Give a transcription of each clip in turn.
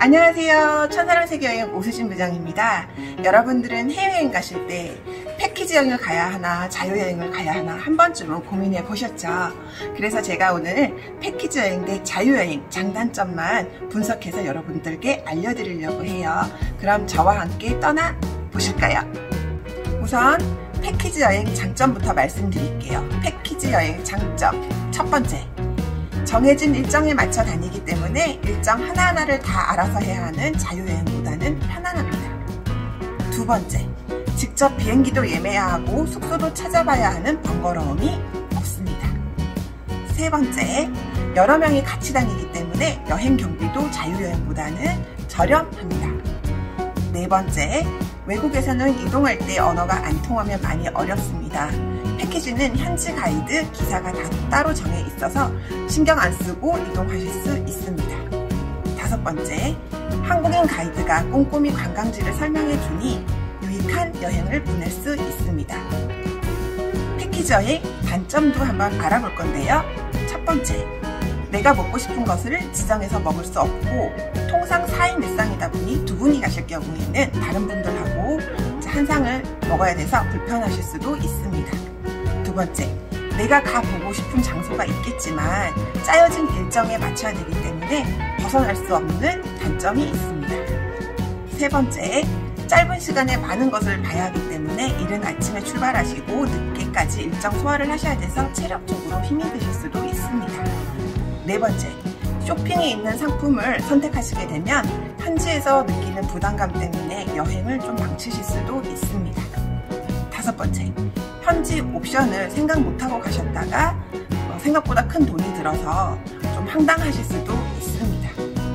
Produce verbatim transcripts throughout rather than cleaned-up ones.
안녕하세요. 천사랑 세계여행 오수진 부장입니다. 여러분들은 해외여행 가실 때 패키지 여행을 가야 하나 자유여행을 가야 하나 한 번쯤은 고민해 보셨죠? 그래서 제가 오늘 패키지 여행 대 자유여행 장단점만 분석해서 여러분들께 알려드리려고 해요. 그럼 저와 함께 떠나 보실까요? 우선 패키지 여행 장점부터 말씀드릴게요. 패키지 여행 장점 첫 번째, 정해진 일정에 맞춰 다니기 때문에 일정 하나하나를 다 알아서 해야 하는 자유여행보다는 편안합니다. 두 번째, 직접 비행기도 예매해야 하고 숙소도 찾아봐야 하는 번거로움이 없습니다. 세 번째, 여러 명이 같이 다니기 때문에 여행 경비도 자유여행보다는 저렴합니다. 네 번째, 외국에서는 이동할 때 언어가 안 통하면 많이 어렵습니다. 패키지는 현지 가이드, 기사가 다 따로 정해 있어서 신경 안 쓰고 이동하실 수 있습니다. 다섯 번째, 한국인 가이드가 꼼꼼히 관광지를 설명해 주니 유익한 여행을 보낼 수 있습니다. 패키지 여행 단점도 한번 알아볼 건데요. 첫 번째, 내가 먹고 싶은 것을 지정해서 먹을 수 없고 통상 사 인 일상이다 보니 두 분이 가실 경우에는 다른 분들하고 한 상을 먹어야 돼서 불편하실 수도 있습니다. 두 번째, 내가 가보고 싶은 장소가 있겠지만 짜여진 일정에 맞춰야 되기 때문에 벗어날 수 없는 단점이 있습니다. 세 번째, 짧은 시간에 많은 것을 봐야 하기 때문에 이른 아침에 출발하시고 늦게까지 일정 소화를 하셔야 돼서 체력적으로 힘이 드실 수도 있습니다. 네 번째, 쇼핑에 있는 상품을 선택하시게 되면 현지에서 느끼는 부담감 때문에 여행을 좀 망치실 수도 있습니다. 다섯 번째, 현지 옵션을 생각 못하고 가셨다가 생각보다 큰 돈이 들어서 좀 황당하실 수도 있습니다.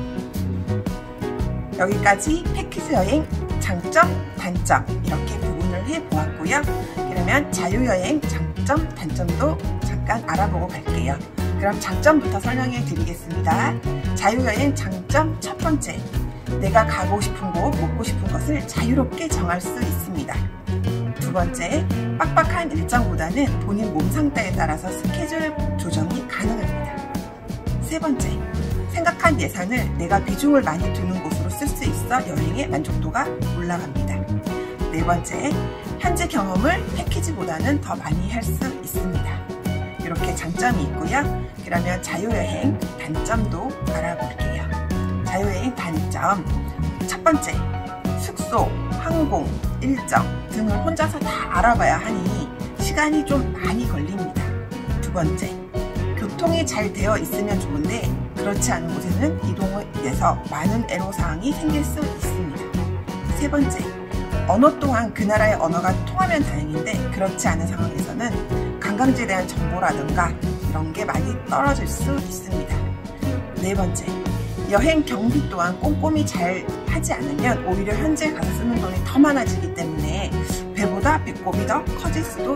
여기까지 패키지 여행 장점, 단점 이렇게 구분을 해보았고요. 그러면 자유여행 장점, 단점도 잠깐 알아보고 갈게요. 그럼 장점부터 설명해 드리겠습니다. 자유여행 장점 첫 번째, 내가 가고 싶은 곳, 먹고 싶은 것을 자유롭게 정할 수 있습니다. 두 번째, 빡빡한 일정보다는 본인 몸 상태에 따라서 스케줄 조정이 가능합니다. 세 번째, 생각한 예산을 내가 비중을 많이 두는 곳으로 쓸 수 있어 여행의 만족도가 올라갑니다. 네 번째, 현지 경험을 패키지보다는 더 많이 할 수 있습니다. 이렇게 장점이 있고요. 그러면 자유여행 단점도 알아볼게요. 자유여행 단점 첫 번째, 숙소, 항공, 일정 등을 혼자서 다 알아봐야 하니 시간이 좀 많이 걸립니다. 두 번째, 교통이 잘 되어 있으면 좋은데 그렇지 않은 곳에는 이동에 대해서 많은 애로사항이 생길 수 있습니다. 세 번째, 언어 또한 그 나라의 언어가 통하면 다행인데 그렇지 않은 상황에서는 관광지에 대한 정보라든가 이런 게 많이 떨어질 수 있습니다. 네 번째, 여행 경비 또한 꼼꼼히 잘 하지 않으면 오히려 현지에 가서 쓰는 돈이 더 많아지기 때문에 배보다 배꼽이 더 커질 수도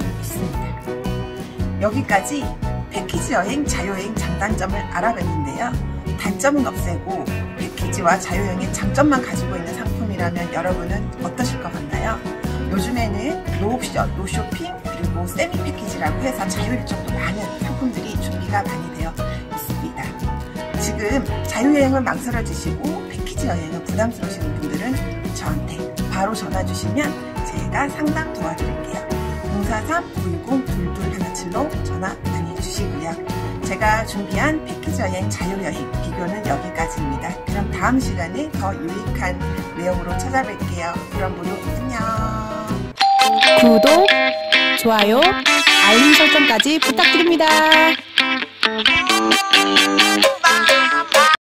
있습니다. 여기까지 패키지 여행, 자유여행 장단점을 알아봤는데요. 단점은 없애고 패키지와 자유여행의 장점만 가지고 있는 상품이라면 여러분은 어떠실 것 같나요? 요즘에는 노옵션, 노쇼핑, 그리고 세미 패키지라고 해서 자유일정도 많은 상품들이 준비가 많이 되어 있습니다. 지금 자유여행을 망설여지시고 패키지 여행을 부담스러우시는 분들은 저한테 바로 전화 주시면 제가 상담 도와드릴게요. 공사삼 구일공 이이일칠로 전화 많이 주시고요. 제가 준비한 패키지 여행, 자유여행 비교는 여기까지입니다. 그럼 다음 시간에 더 유익한 내용으로 찾아뵐게요. 그럼 모두 안녕. 구독, 좋아요, 알림 설정까지 부탁드립니다.